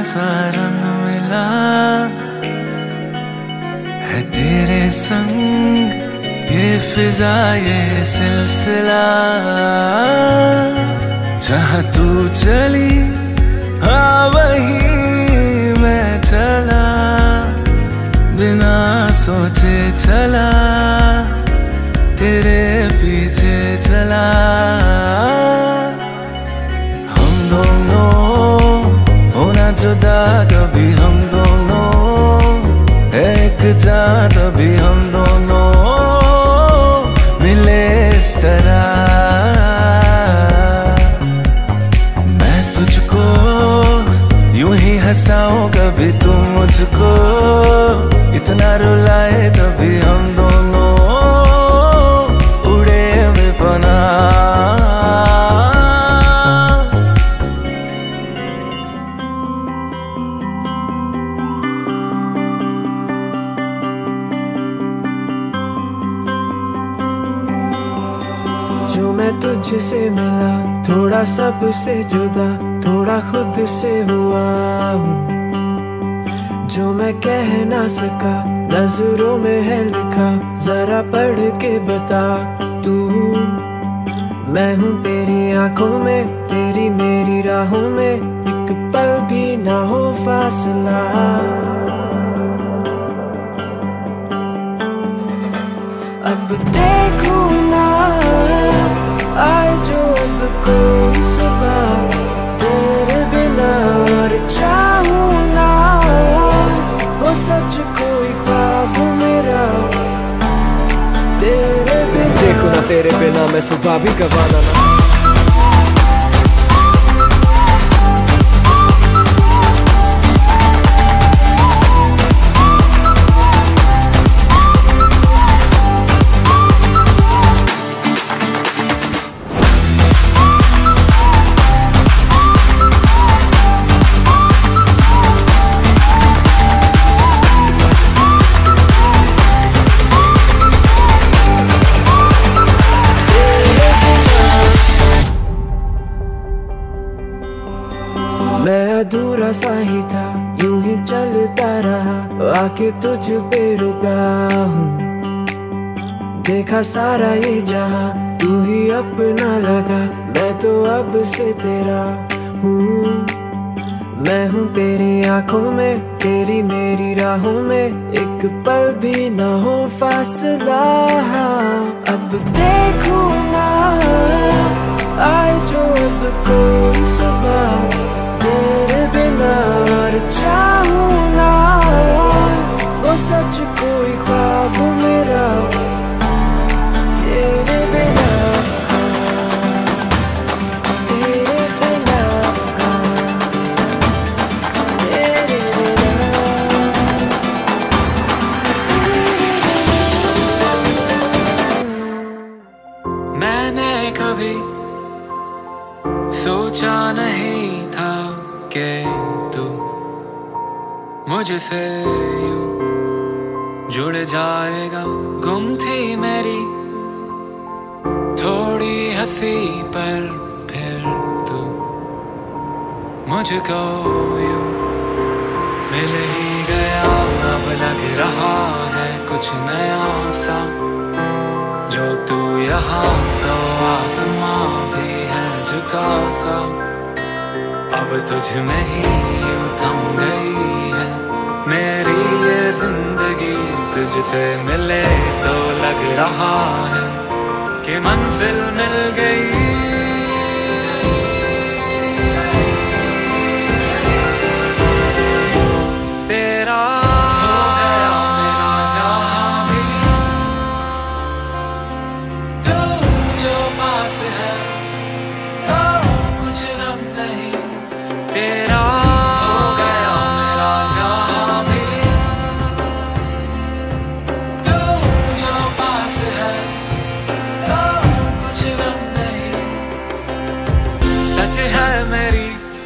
सा रंग मिला है तेरे संग, ये फिजा ये सिलसिला। जहाँ तू चली हाँ वही मैं चला, बिना सोचे चला तेरे पीछे चला। हम दोनों होना जुदा कभी, हम दोनों एक जात अभी, हम दोनों मिले इस तरह। मैं तुझको यूं ही हंसाऊं कभी, तू मुझको इतना रुलाए तभी, हम दोनों उड़े बेपनाह। जो मैं तुझसे मिला, थोड़ा सबसे जुदा, थोड़ा खुद से हुआ हूँ। जो मैं कह ना सका नजरों में है लिखा, जरा पढ़ के बता तू। मैं हूँ तेरी आंखों में, तेरी मेरी राहों में, एक पल भी ना हो फासला। अब देखूं ना आए जो अब कोई सुबह, तेरे बिना और चाहूं ना वो सच कोई ख्वाब मेरा तेरे बिना। देखो ना तेरे बिना मैं सुबह भी गवाना ना। मैं अधूरा सा ही था, यूं ही चलता रहा, आके तुझ पे रुका हूँ। देखा सारा ये जहां, तू ही अपना लगा, मैं तो अब से तेरा हूँ। मैं हूँ तेरी आंखों में, तेरी मेरी राहों में, एक पल भी ना हो फासला। अब देखूं ना आए जो अब कोई सुबह, तेरे बिना और चाहूं ना वो सच कोई ख्वाब मेरा तेरे बिना, तेरे बिना, तेरे बिना। मैंने कभी सोचा नहीं था कि तू मुझसे यूं जुड़ जाएगा। गुम थी मेरी थोड़ी हंसी पर फिर तू मुझको यूं मिल ही गया। अब लग रहा है कुछ नया सा, जो तू यहाँ तो आसमां भी है झुका सा। अब तुझ में ही यूं थम गई है मेरी ये जिंदगी। तुझसे मिले तो लग रहा है कि मंजिल मिल गई। तेरा हो गया मेरा जहां भी, तू जो पास है तो कुछ गम नहीं। तेरा हो गया मेरा जहां भी, तू जो पास है तो कुछ गम नहीं। सच है मेरी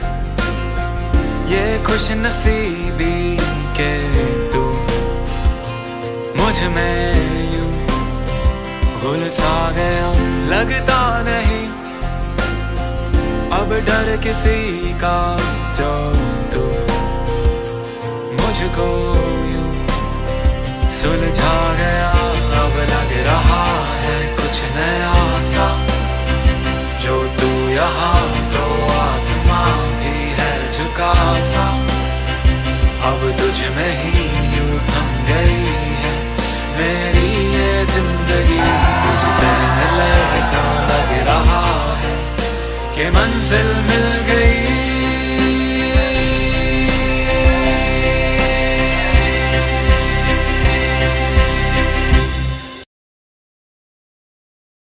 ये खुश नसीबी के तू मुझ में यूं घुल सा गया। लगता नहीं अब डर किसी का, जो तू तुझ में ही यूं थम गई है मेरी ये जिंदगी। तुझसे मिले तो लग रहा है कि मंजिल मिल